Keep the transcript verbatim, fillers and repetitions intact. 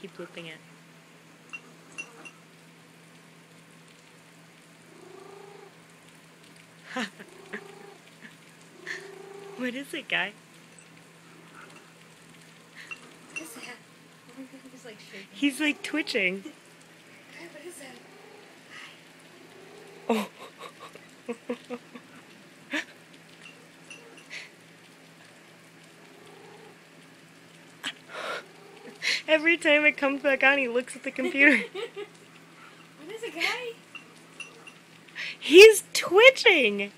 keep looping it. What is it, Guy? What is that? Oh my god, he's like shaking. He's like twitching. Guy, what is that? Oh. Every time it comes back on, he looks at the computer. What is it, Guy? He's twitching!